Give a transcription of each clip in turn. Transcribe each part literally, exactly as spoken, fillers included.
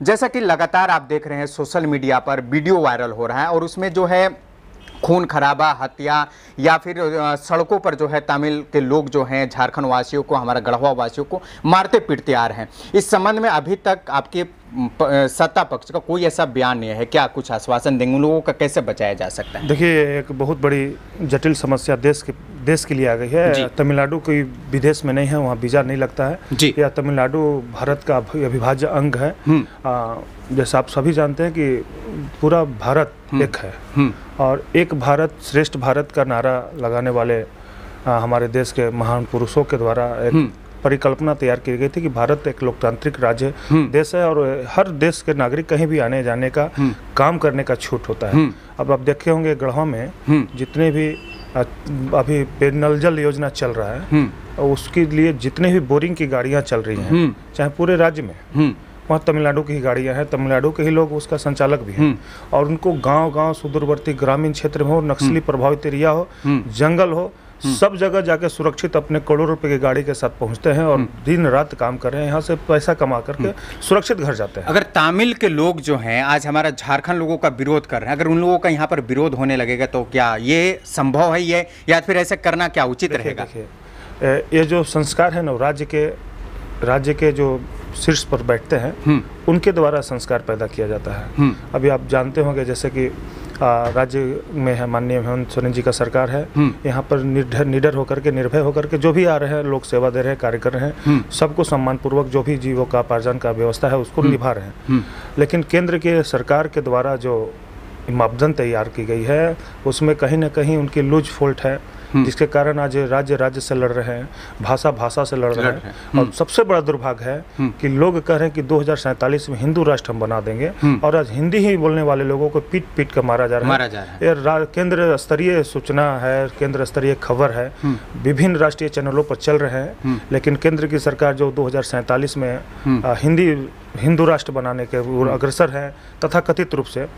जैसा कि लगातार आप देख रहे हैं सोशल मीडिया पर वीडियो वायरल हो रहा है और उसमें जो है खून खराबा, हत्या या फिर सड़कों पर जो है तमिल के लोग जो हैं झारखंड वासियों को, हमारा गढ़वा वासियों को मारते पीटते आ रहे हैं। इस संबंध में अभी तक आपके सत्ता पक्ष का कोई ऐसा बयान नहीं है, क्या कुछ आश्वासन देंगे? उन लोगों का कैसे बचाया जा सकता है? देखिए, एक बहुत बड़ी जटिल समस्या देश के देश के लिए आ गई है। तमिलनाडु कोई विदेश में नहीं है, वहाँ वीज़ा नहीं लगता है। या तमिलनाडु भारत का अविभाज्य अंग है। जैसा आप सभी जानते हैं कि पूरा भारत एक है और एक भारत श्रेष्ठ भारत का नारा लगाने वाले आ, हमारे देश के महान पुरुषों के द्वारा एक परिकल्पना तैयार की गई थी कि भारत एक लोकतांत्रिक राज्य देश है और हर देश के नागरिक कहीं भी आने जाने का काम करने का छूट होता है। अब आप देखे होंगे गढ़वा में जितने भी अभी पेयजल जल योजना चल रहा है, उसके लिए जितने भी बोरिंग की गाड़ियां चल रही हैं, चाहे पूरे राज्य में, वहाँ तमिलनाडु की ही गाड़ियाँ हैं, तमिलनाडु के ही लोग उसका संचालक भी हैं और उनको गांव-गांव सुदूरवर्ती ग्रामीण क्षेत्र में हो, नक्सली प्रभावित एरिया हो, जंगल हो, सब जगह जाके सुरक्षित अपने करोड़ों रुपए की गाड़ी के साथ पहुंचते हैं और दिन रात काम कर रहे हैं, यहाँ से पैसा कमा करके सुरक्षित घर जाते हैं। अगर तमिल के लोग जो हैं आज हमारा झारखंड लोगों का विरोध कर रहे हैं, अगर उन लोगों का यहाँ पर विरोध होने लगेगा तो क्या ये संभव है ये, या फिर ऐसा करना क्या उचित रहेगा? देखिए, ये जो संस्कार है ना, राज्य के राज्य के जो शीर्ष पर बैठते हैं उनके द्वारा संस्कार पैदा किया जाता है। अभी आप जानते होंगे जैसे कि राज्य में है माननीय हेमंत सोरेन जी का सरकार है, यहाँ पर निडर निडर होकर के, निर्भय होकर के जो भी आ रहे हैं लोग सेवा दे रहे हैं, कार्य कर रहे हैं, सबको सम्मान पूर्वक जो भी जीविकोपार्जन का व्यवस्था है उसको निभा रहे हैं। लेकिन केंद्र के सरकार के द्वारा जो मापदंड तैयार की गई है उसमें कहीं ना कहीं उनकी लूज फॉल्ट है, जिसके कारण आज राज्य राज्य से लड़ रहे हैं, भाषा भाषा से लड़ रहे हैं। और सबसे बड़ा दुर्भाग्य है कि लोग कह रहे हैं कि दो हज़ार सैंतालीस में हिंदू राष्ट्र हम बना देंगे और आज हिंदी ही बोलने वाले लोगों को पीट पीट कर मारा जा रहा है। ये केंद्र स्तरीय सूचना है, केंद्र स्तरीय खबर है, विभिन्न राष्ट्रीय चैनलों पर चल रहे हैं। लेकिन केंद्र की सरकार जो दो हज़ार सैंतालीस में हिंदी हिंदू राष्ट्र बनाने के अग्रसर है तथा कथित रूप से,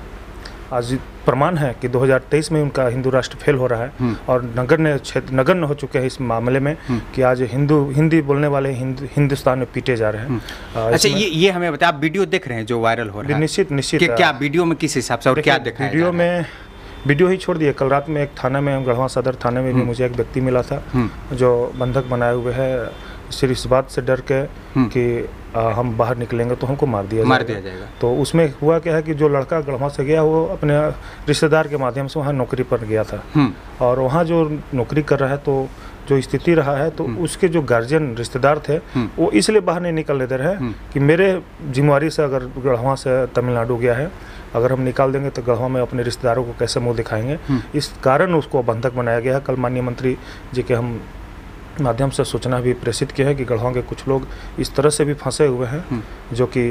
आज प्रमाण है कि दो हज़ार तेईस में उनका हिंदू राष्ट्र फेल हो रहा है और नगण्य क्षेत्र नगण्य हो चुके हैं इस मामले में कि आज हिंदू हिंदी बोलने वाले हिंद, हिंदुस्तान में पीटे जा रहे हैं। अच्छा, ये ये हमें बताया, आप वीडियो देख रहे हैं जो वायरल हो रहा है? निश्चित निश्चित। कि क्या वीडियो में किस हिसाब से और क्या दिखाया वीडियो में? वीडियो ही छोड़ दिए, कल रात में एक थाना में, गढ़वा सदर थाने में भी मुझे एक व्यक्ति मिला था जो बंधक बनाए हुए है, सिर्फ इस बात से डर के कि आ, हम बाहर निकलेंगे तो हमको मार दिया मार दिया जाएगा। तो उसमें हुआ क्या है कि जो लड़का गढ़वा से गया वो अपने रिश्तेदार के माध्यम से वहाँ नौकरी पर गया था और वहाँ जो नौकरी कर रहा है तो जो स्थिति रहा है तो उसके जो गार्जियन रिश्तेदार थे वो इसलिए बाहर नहीं निकलने दे रहे हैं कि मेरे जिम्मेवारी से अगर गढ़वा से तमिलनाडु गया है, अगर हम निकाल देंगे तो गढ़वा में अपने रिश्तेदारों को कैसे मुँह दिखाएंगे। इस कारण उसको बंधक बनाया गया है। कल माननीय मंत्री जी के हम माध्यम से सूचना भी प्रेषित किया है कि गढ़वा के कुछ लोग इस तरह से भी फंसे हुए हैं जो कि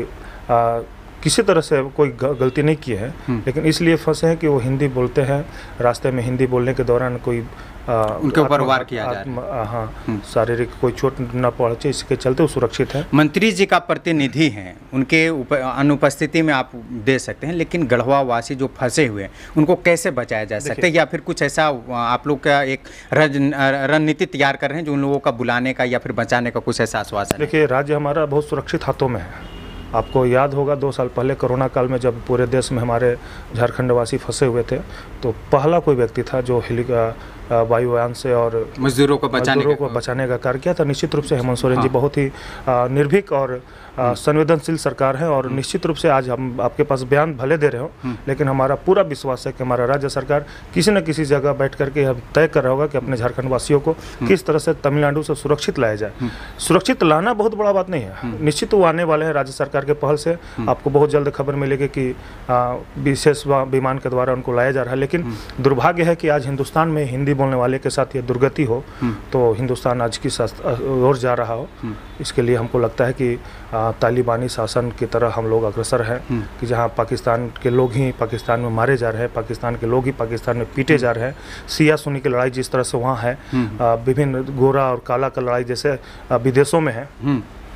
किसी तरह से कोई गलती नहीं की है, लेकिन इसलिए फंसे हैं कि वो हिंदी बोलते हैं, रास्ते में हिंदी बोलने के दौरान कोई आ, उनके ऊपर वार किया जा रहा है। हाँ, शारीरिक कोई चोट न पहुंचे, इसके चलते वो सुरक्षित है। मंत्री जी का प्रतिनिधि हैं, उनके अनुपस्थिति में आप दे सकते हैं, लेकिन गढ़वा वासी जो फंसे हुए हैं उनको कैसे बचाया जा सकता है, या फिर कुछ ऐसा आप लोग का एक रणनीति तैयार कर रहे हैं जो उन लोगों का बुलाने का या फिर बचाने का कुछ ऐसा आश्वासन? देखिए, राज्य हमारा बहुत सुरक्षित हाथों में है। आपको याद होगा दो साल पहले कोरोना काल में जब पूरे देश में हमारे झारखंडवासी फंसे हुए थे तो पहला कोई व्यक्ति था जो हेली वायुयान से और मजदूरों को बचाने मजदूरों को बचाने का कार्य किया था। निश्चित रूप से हेमंत सोरेन जी बहुत ही निर्भीक और संवेदनशील सरकार है और निश्चित रूप से आज हम आपके पास बयान भले दे रहे हो, लेकिन हमारा पूरा विश्वास है कि हमारा राज्य सरकार किसी न किसी जगह बैठ करके हम तय कर रहा होगा कि अपने झारखंड वासियों को किस तरह से तमिलनाडु से सुरक्षित लाया जाए। सुरक्षित लाना बहुत बड़ा बात नहीं है, निश्चित वो आने वाले हैं। राज्य सरकार के पहल से आपको बहुत जल्द खबर मिलेगी कि विशेष विमान के द्वारा उनको लाया जा रहा है। लेकिन दुर्भाग्य है कि आज हिंदुस्तान में हिंदी बोलने वाले के साथ ये दुर्गति हो तो हिंदुस्तान आज की ओर जा रहा हो। इसके लिए हमको लगता है कि तालिबानी शासन की तरह हम लोग अग्रसर हैं कि जहां पाकिस्तान के लोग ही पाकिस्तान में मारे जा रहे हैं, पाकिस्तान के लोग ही पाकिस्तान में पीटे जा रहे हैं। सिया सुन्नी की लड़ाई जिस तरह से वहाँ है, विभिन्न गोरा और काला का लड़ाई जैसे विदेशों में है,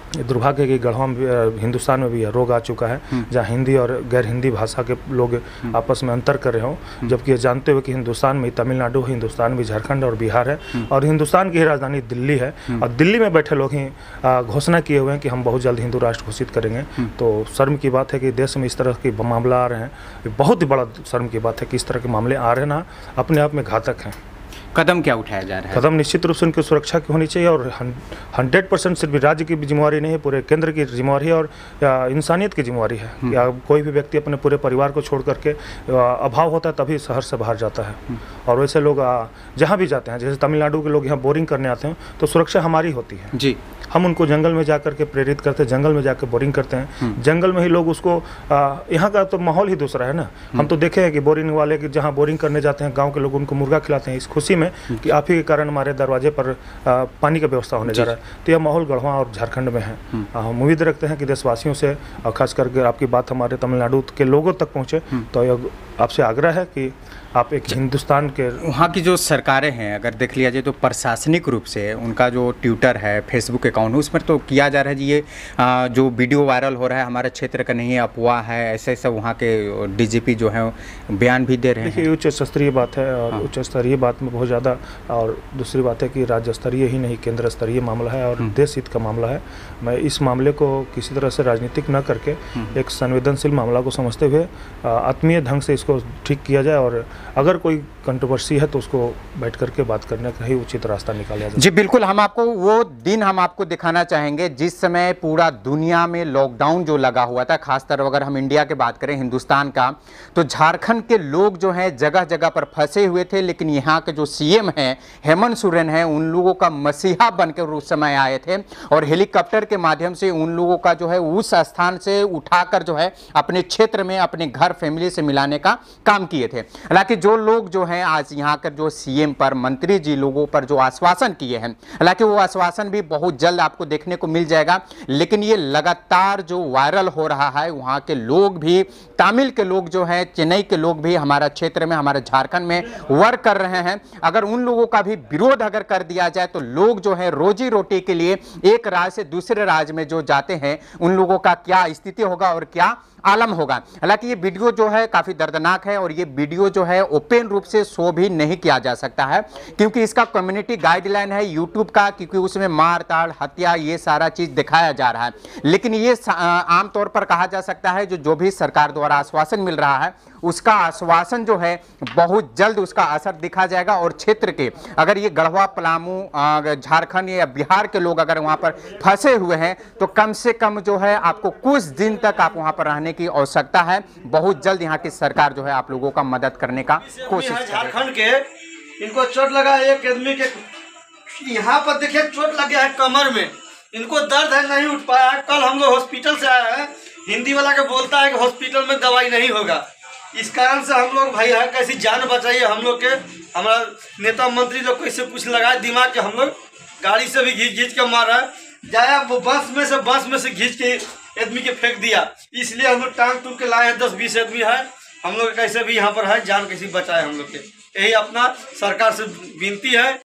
दुर्भाग्य है कि गढ़वा में भी, हिंदुस्तान में भी यह रोग आ चुका है जहाँ हिंदी और गैर हिंदी भाषा के लोग आपस में अंतर कर रहे हों, जबकि ये जानते हुए कि हिंदुस्तान में तमिलनाडु है, हिंदुस्तान में झारखंड और बिहार है और हिंदुस्तान की ही राजधानी दिल्ली है और दिल्ली में बैठे लोग ही घोषणा किए हुए हैं कि हम बहुत जल्द हिंदू राष्ट्र घोषित करेंगे। तो शर्म की बात है कि देश में इस तरह के मामला आ रहे हैं, बहुत ही बड़ा शर्म की बात है कि इस तरह के मामले आ रहे हैं ना, अपने आप में घातक हैं। कदम क्या उठाया जा रहा है? कदम निश्चित रूप से उनकी सुरक्षा की होनी चाहिए और हंड्रेड परसेंट सिर्फ राज्य की जिम्मेवारी नहीं है, पूरे केंद्र की जिम्मेवारी है और इंसानियत की जिम्मेवारी है। या कोई भी व्यक्ति अपने पूरे परिवार को छोड़ करके अभाव होता है तभी शहर से बाहर जाता है और वैसे लोग जहाँ भी जाते हैं, जैसे तमिलनाडु के लोग यहाँ बोरिंग करने आते हैं तो सुरक्षा हमारी होती है जी। हम उनको जंगल में जा करके प्रेरित करते हैं, जंगल में जाकर बोरिंग करते हैं, जंगल में ही लोग उसको, यहाँ का तो माहौल ही दूसरा है ना। हम तो देखे हैं कि बोरिंग वाले की जहाँ बोरिंग करने जाते हैं गांव के लोग उनको मुर्गा खिलाते हैं इस खुशी में कि आप ही के कारण हमारे दरवाजे पर आ, पानी का व्यवस्था होने जा रहा है। तो यह माहौल गढ़वा और झारखंड में है। हम उम्मीद रखते हैं कि देशवासियों से, खास करके आपकी बात हमारे तमिलनाडु के लोगों तक पहुँचे, तो यह आपसे आग्रह है कि आप एक हिंदुस्तान के, वहाँ की जो सरकारें हैं अगर देख लिया जाए तो प्रशासनिक रूप से उनका जो ट्विटर है, फेसबुक अकाउंट, उस पर तो किया जा रहा है जी ये आ, जो वीडियो वायरल हो रहा है हमारे क्षेत्र का नहीं है, अफवाह है, ऐसे ऐसे वहाँ के डीजीपी जो है बयान भी दे रहे हैं। देखिए उच्च स्तरीय बात है और हाँ। उच्च स्तरीय बात में बहुत ज़्यादा, और दूसरी बात है कि राज्य स्तरीय ही नहीं केंद्र स्तरीय मामला है और देश हित का मामला है। मैं इस मामले को किसी तरह से राजनीतिक न करके एक संवेदनशील मामला को समझते हुए आत्मीय ढंग से इसको ठीक किया जाए और अगर कोई कंट्रोवर्सी है तो उसको बैठ करके बात करने का ही उचित रास्ता निकाला जाए। जी बिल्कुल, हम आपको वो दिन हम आपको दिखाना चाहेंगे जिस समय पूरा दुनिया में लॉकडाउन जो लगा हुआ था, खासकर अगर हम इंडिया की बात करें, हिंदुस्तान का, तो झारखंड के लोग जो हैं जगह जगह पर फंसे हुए थे, लेकिन यहाँ के जो सीएम हैं हेमंत सोरेन हैं उन लोगों का मसीहा बनकर उस समय आए थे और हेलीकॉप्टर के माध्यम से उन लोगों का जो है उस स्थान से उठाकर जो है अपने क्षेत्र में अपने घर फैमिली से मिलाने का काम किए थे। हालांकि जो लोग जो हैं आज यहाँ कर जो सीएम पर, मंत्री जी लोगों पर जो आश्वासन किए हैं, हालांकि वो आश्वासन भी बहुत जल्द आपको देखने को मिल जाएगा, लेकिन ये लगातार जो वायरल हो रहा है, वहाँ के लोग भी, तमिल के लोग जो हैं, चेन्नई के लोग भी हमारा क्षेत्र में, हमारे झारखंड में वर्क कर रहे हैं। अगर उन लोगों का भी विरोध अगर कर दिया जाए तो लोग जो है रोजी रोटी के लिए एक राज्य से दूसरे राज्य में जो जाते हैं उन लोगों का क्या स्थिति होगा और क्या आलम होगा। हालांकि ये वीडियो जो है काफी दर्दनाक है और ये वीडियो जो है ओपन रूप से शो भी नहीं किया जा सकता है क्योंकि इसका कम्युनिटी गाइडलाइन है यूट्यूब का, क्योंकि उसमें मार ताड़ हत्या ये सारा चीज दिखाया जा रहा है। लेकिन ये आमतौर पर कहा जा सकता है जो जो भी सरकार द्वारा आश्वासन मिल रहा है उसका आश्वासन जो है बहुत जल्द उसका असर दिखा जाएगा और क्षेत्र के, अगर ये गढ़वा, पलामू, झारखंड या बिहार के लोग अगर वहां पर फंसे हुए हैं तो कम से कम जो है आपको कुछ दिन तक आप वहां पर रहने की आवश्यकता है। बहुत जल्द यहाँ की सरकार जो है आप लोगों का मदद करने का कोशिश करेगी। झारखंड के इनको चोट लगा, एक आदमी के यहाँ पर देखिए चोट लग गया है कमर में, इनको दर्द है, नहीं उठ पाया है। कल हम लोग हॉस्पिटल से आया है, हिंदी वाला के बोलता है कि हॉस्पिटल में दवाई नहीं होगा, इस कारण से हम लोग भाई है कैसी जान बचाइए हम लोग के। हमारा नेता मंत्री लोग कैसे कुछ लगाए दिमाग के, हम लोग गाड़ी से भी घींच घींच के मारा जाया, वो बस में से बस में से घींच के आदमी के फेंक दिया, इसलिए हम लोग टांग टूट के लाए हैं। दस बीस आदमी है, हम लोग कैसे भी यहाँ पर है जान कैसे बचाए हम लोग के, यही अपना सरकार से विनती है।